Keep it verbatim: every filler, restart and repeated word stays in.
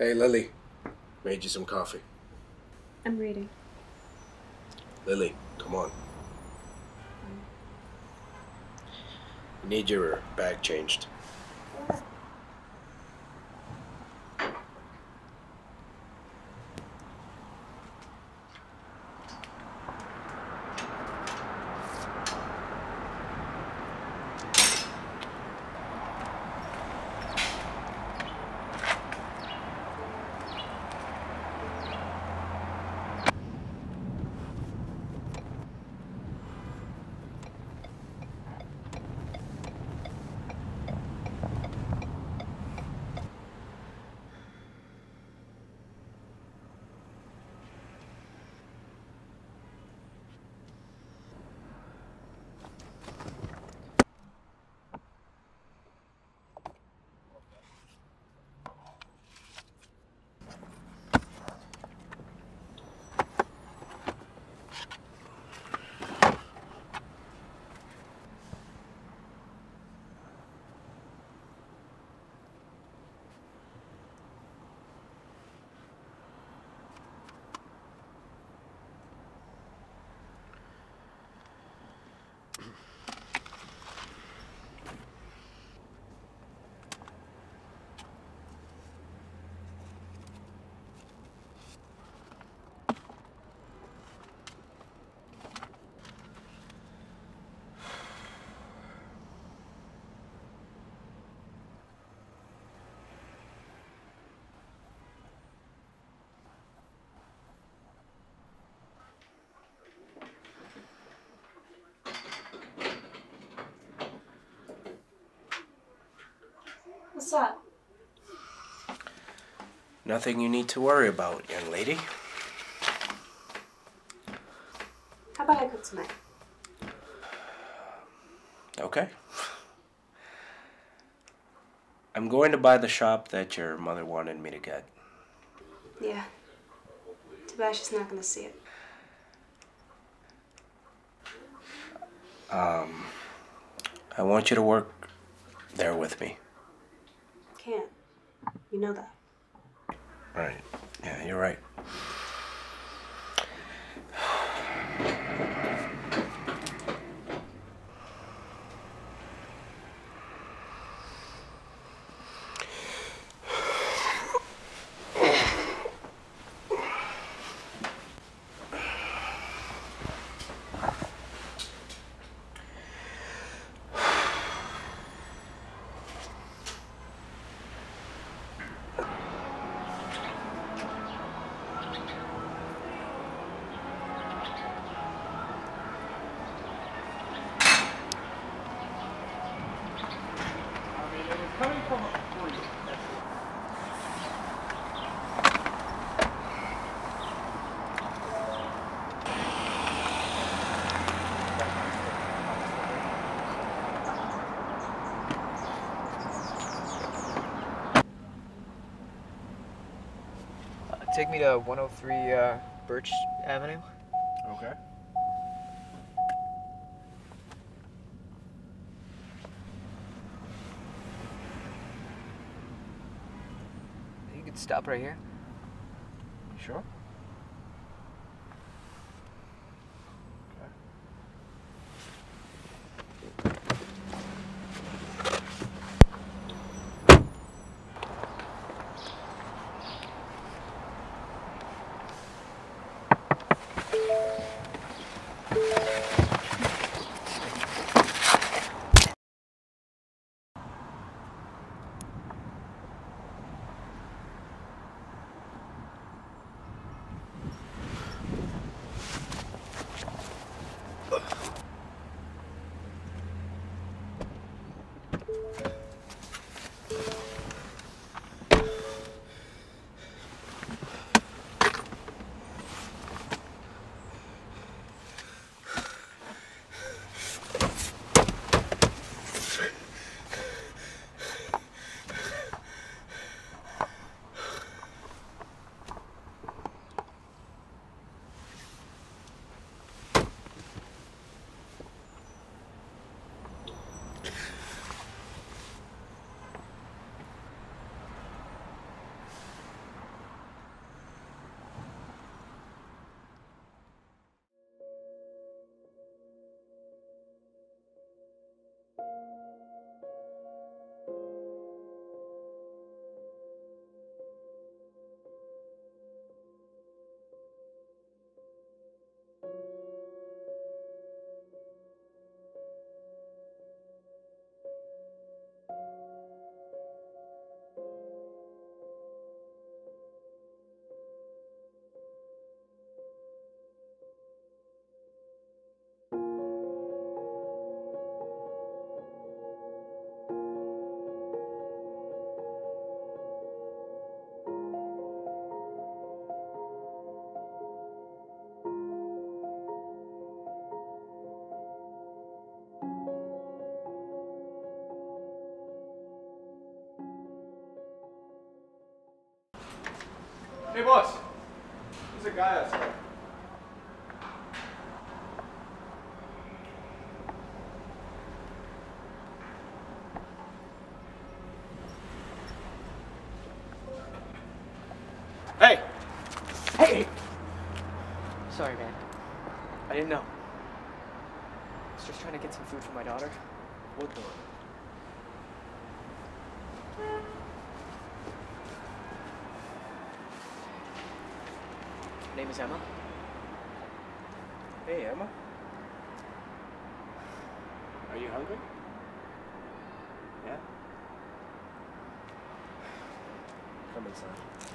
Hey, Lily. Made you some coffee. I'm reading. Lily, come on. You need your bag changed. What's up? Nothing you need to worry about, young lady. How about I cook tonight? Okay. I'm going to buy the shop that your mother wanted me to get. Yeah. Too bad she's not gonna see it. Um, I want you to work there with me. Can't. You know that. Right. Yeah, you're right. Coming from a free. Uh, take me to one oh three uh, Birch Avenue. Okay. You could stop right here. Sure. Hey, boss. There's a guy outside. Hey! Hey! Sorry, man. I didn't know. I was just trying to get some food for my daughter. What door? Her name is Emma. Hey, Emma. Are you hungry? Yeah? Come inside.